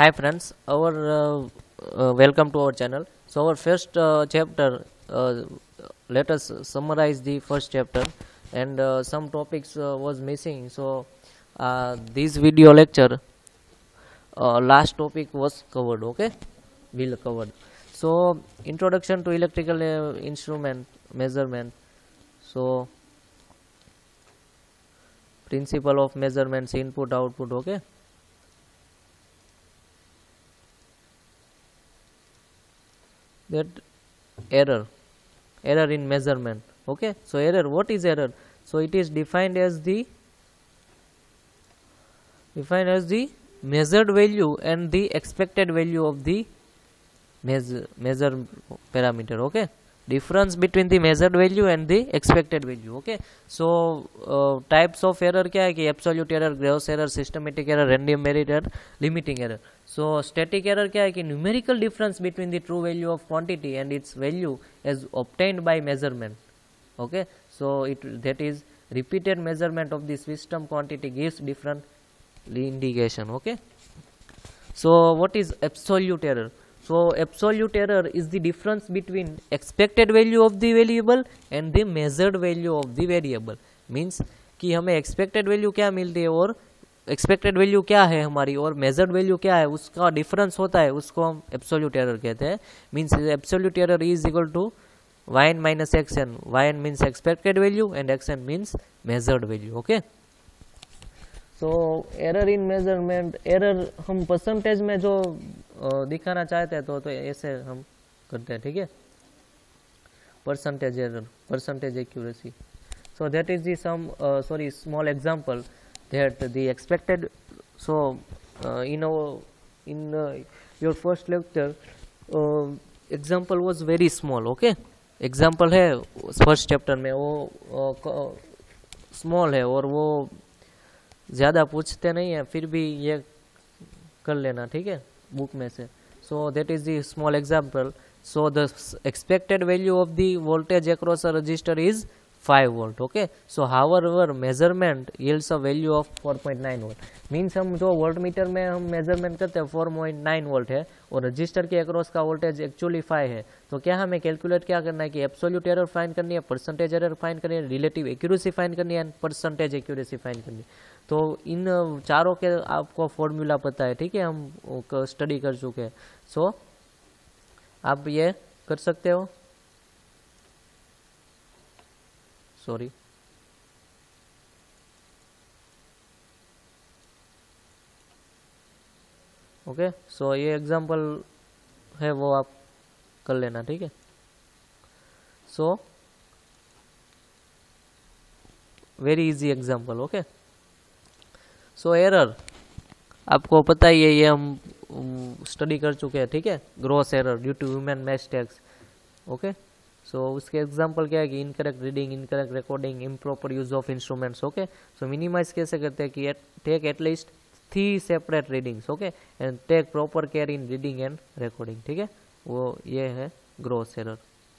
Hi friends, our welcome to our channel. So our first chapter, let us summarize the first chapter, and some topics was missing. So this video lecture, last topic was covered. Okay, will covered. So introduction to electrical instrument measurement. So principle of measurements, input output. Okay. That error in measurement. Okay, so error, what is error? So it is defined as the measured value and the expected value of the measure parameter. Okay, difference between the measured value and the expected value. Okay, so types of error क्या है कि absolute error, gross error, systematic error, random error, limiting error. So static error क्या है कि numerical difference between the true value of quantity and its value as obtained by measurement. Okay, so that is repeated measurement of the system quantity gives different indication. Okay, so what is absolute error? So absolute error is the difference between expected value of the variable and the measured value of the variable. Means कि हमें expected value क्या मिलती है और expected value क्या है हमारी और मेजर्ड वैल्यू क्या है, उसका डिफरेंस होता है, उसको हम एब्सोल्यूट एरर कहते हैं. Means absolute error is equal to yn minus xn. yn means expected value and xn means measured value. Okay, so error in measurement, error हम परसेंटेज में जो दिखाना चाहते हैं तो ऐसे हम करते हैं. ठीक है, percentage error, percentage accuracy. So that is the some small example that the expected. So in your first lecture example was very small. Okay, example है first chapter में वो small है और वो ज़्यादा पूछते नहीं है, फिर भी ये कर लेना. ठीक है, बुक में से. So that is the small example. So the expected value of the voltage across a resistor is 5 volt. Okay, so however measurement yields a value of 4.9 volt. Means हम जो वोल्ट मीटर में हम measurement करते हैं 4.9 volt है और register के across का वोल्टेज एक्चुअली 5 है. तो क्या हमें कैलकुलेट क्या करना है कि एब्सोल्यूट एरर फाइंड करनी है, परसेंटेज एरर फाइंड करनी है, रिलेटिव एक्यूरेसी फाइंड करनी है, परसेंटेज एक्यूरेसी फाइंड करनी है. तो इन चारों के आपको फॉर्मूला पता है. ठीक है, हम स्टडी कर चुके हैं. सो आप ये कर सकते हो. सॉरी, ओके, सो ये एग्जांपल है वो आप कर लेना. ठीक है, so very easy example. Okay, so error आपको पता ही है, ये हम स्टडी कर चुके हैं. ठीक है, gross error due to human mistakes. Okay, so उसके एग्जांपल क्या है कि incorrect reading, incorrect recording, improper use of instruments. Okay, so minimize कैसे करते हैं कि take at least 3 separate readings. Okay, and take proper care in reading and recording. ठीक है, वो ये है ग्रॉस एरर.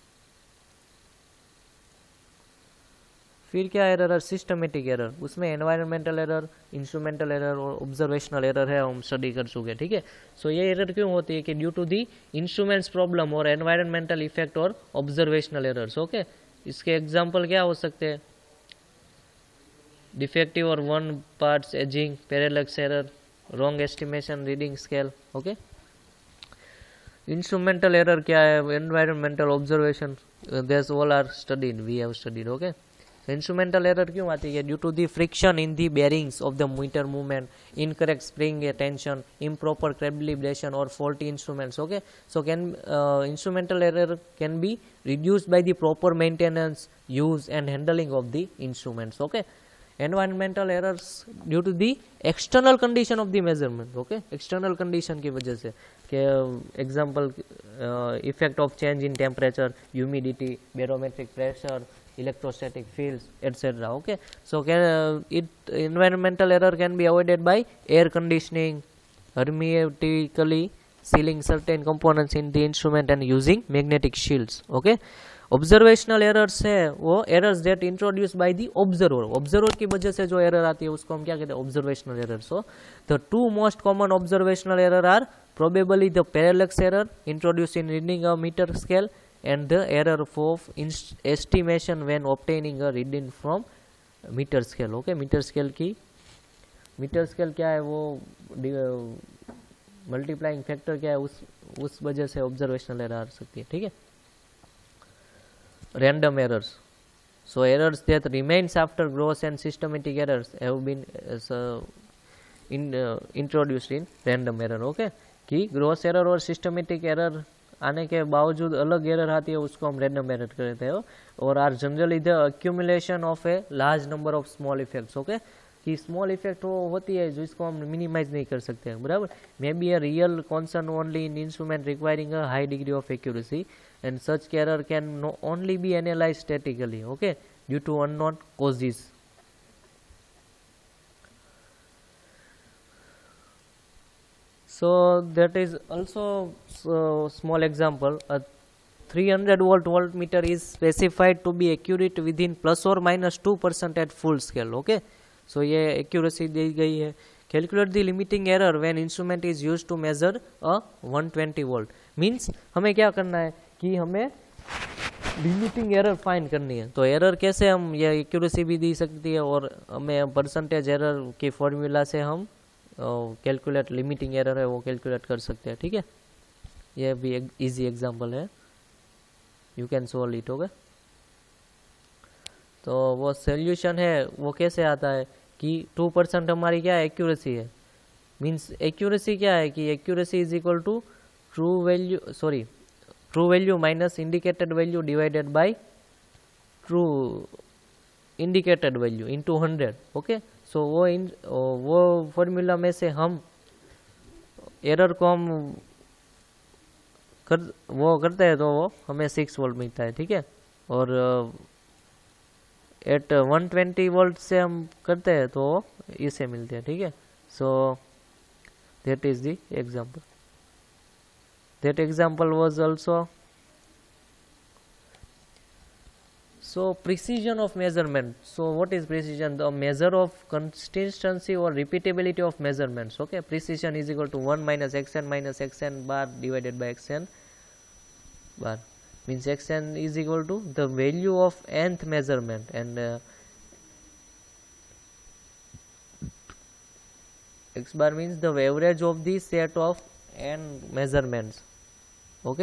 फिर क्या एरर है, सिस्टमेटिक एरर. उसमें एनवायरमेंटल एरर, इंस्ट्रूमेंटल एरर और ऑब्जर्वेशनल एरर है, हम स्टडी कर चुके. ठीक है, सो ये एरर क्यों होती है कि due to the instruments problem और एनवायरमेंटल इफेक्ट और ऑब्जर्वेशनल एरर्स. ओके, इसके एग्जांपल क्या हो सकते हैं, डिफेक्टिव और worn parts ageing, parallax error, wrong estimation, reading scale. Okay, instrumental error क्या है, environmental, observation, this all are studied, we have studied. Okay, instrumental error क्यों आती है, due to the friction in the bearings of the meter movement, incorrect spring tension, improper calibration और faulty instruments. Okay, so can instrumental error can be reduced by the proper maintenance, use and handling of the instruments. Okay, environmental errors due to the external condition of the measurement. Okay, external condition की वजह से, के example effect of change in temperature, humidity, barometric pressure, electrostatic fields, etc. Okay, so environmental error can be avoided by air conditioning, hermetically sealing certain components in the instrument and using magnetic shields. Okay, observational errors है वो errors that introduce by the observer, observer की वजह से जो error आती है उसको हम क्या कहते हैं, observational error. So the two most common observational error are probably the parallax error introduce in reading a meter scale and the error of estimation when obtaining a reading from meter scale. Okay, meter scale क्या है, वो multiplying factor क्या है, उस वजह से observational error आ सकती है. ठीक है. Random errors, so errors that remains after gross and systematic errors have been introduced in random error. Okay, कि gross error और systematic error आने के बावजूद अलग एरर आती है उसको हम रैंडम एरर कहते हैं, और are generally the accumulation of a large number of small effects. Okay, कि स्मॉल इफेक्ट वो होती है जिसको हम मिनिमाइज नहीं कर सकते हैं, बराबर. May be a real concern only in instrument requiring a high degree of accuracy and such error can only be analyzed statically, okay, due to unknown causes. So that is also small example. A 300 volt voltmeter is specified to be accurate within plus or minus 2% at full scale. Okay, so ये accuracy दी गई है. Calculate the limiting error when instrument is used to measure a 120 volt. Means हमें क्या करना है कि हमें लिमिटिंग एरर फाइंड करनी है. तो एरर कैसे हम, ये एक्यूरेसी भी दी सकती है और हमें परसेंटेज एरर के फॉर्मूला से हम कैलकुलेट लिमिटिंग एरर है वो कैलकुलेट कर सकते हैं. ठीक है, ये भी एक इजी एग्जांपल है, you can solve it. Okay, तो वो सोल्यूशन है वो कैसे आता है कि 2% हमारी क्या है, एक्यूरेसी है. मीन्स एक्यूरेसी क्या है कि accuracy is equal to true value minus indicated value divided by true indicated value into 100. Okay, so वो फॉर्मूला में से हम एरर को हम करते हैं तो वो हमें 6 वोल्ट मिलता है. ठीक है, और एट 120 वोल्ट से हम करते हैं तो इसे मिलते हैं. ठीक है, so that is the example. That example was also. So precision of measurement. So what is precision? The measure of consistency or repeatability of measurements. Okay, precision is equal to 1 minus xn bar divided by xn bar. Means xn is equal to the value of nth measurement and x bar means the average of the set of n measurements. Okay,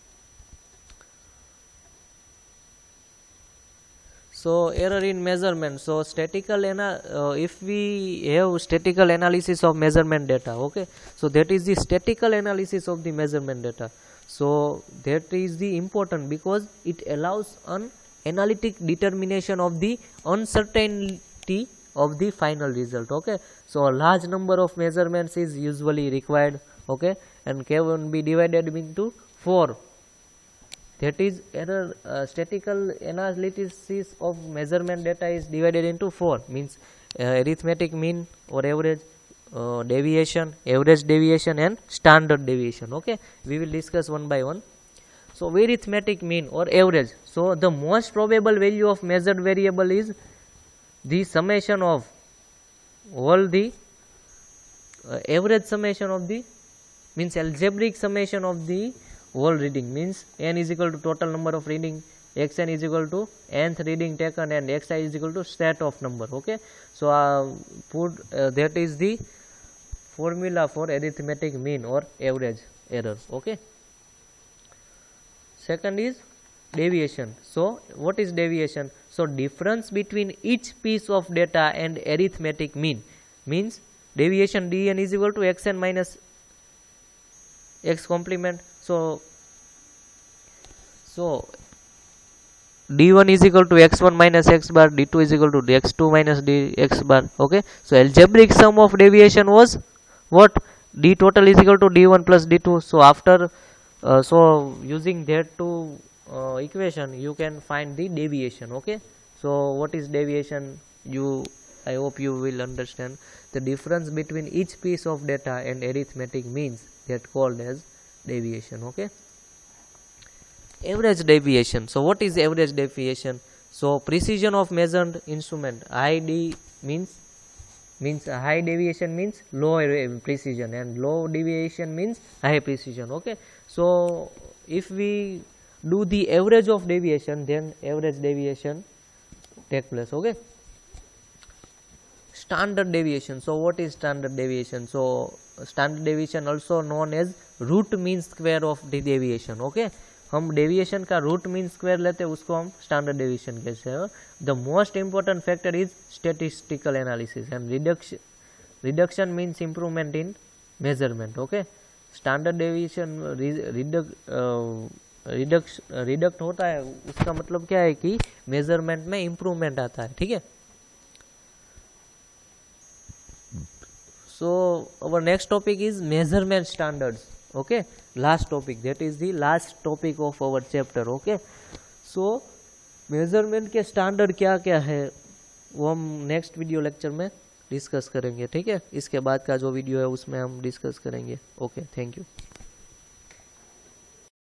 so error in measurement. So statistical if we have statistical analysis of measurement data, okay, so that is the statistical analysis of the measurement data. So that is the important because it allows an analytic determination of the uncertainty of the final result. Okay, so a large number of measurements is usually required. Okay, and can be divided into 4. That is error statistical analysis of measurement data is divided into 4. Means arithmetic mean or average, deviation, average deviation and standard deviation. Okay, we will discuss one by one. So arithmetic mean or average. So the most probable value of measured variable is the summation of all the average summation of the means algebraic summation of the whole reading. Means n is equal to total number of reading, xn is equal to nth reading taken and xi is equal to set of number. Okay, so that is the formula for arithmetic mean or average error. Okay, second is deviation. So what is deviation? So difference between each piece of data and arithmetic mean. Means deviation dn is equal to xn minus x complement. So d1 is equal to x1 minus x bar, d2 is equal to x2 minus dx bar. Okay, so algebraic sum of deviation was what? D total is equal to d1 plus d2. So after so using that two equation you can find the deviation. Okay, so what is deviation? You I hope you will understand. The difference between each piece of data and arithmetic means that called as deviation. Okay. Average deviation. So what is average deviation? So precision of measured instrument. ID means high deviation means low precision, and low deviation means high precision. Okay. So if we do the average of deviation, then average deviation take place. Okay. Standard deviation. So what is standard deviation? So standard deviation also known as root mean square of the deviation. Okay. हम deviation का root mean square लेते हैं, उसको हम standard deviation कहते हैं. The most important factor is statistical analysis and reduction means improvement in measurement. Okay. Standard deviation reduct होता है, उसका मतलब क्या है कि मेजरमेंट में इंप्रूवमेंट आता है. ठीक है. So our next topic is measurement standards. Okay, last topic, that is the last topic of our chapter. Okay, so measurement के standard क्या क्या है वो हम next video lecture में discuss करेंगे. ठीक है. इसके बाद का जो video है उसमें हम discuss करेंगे. Okay, thank you.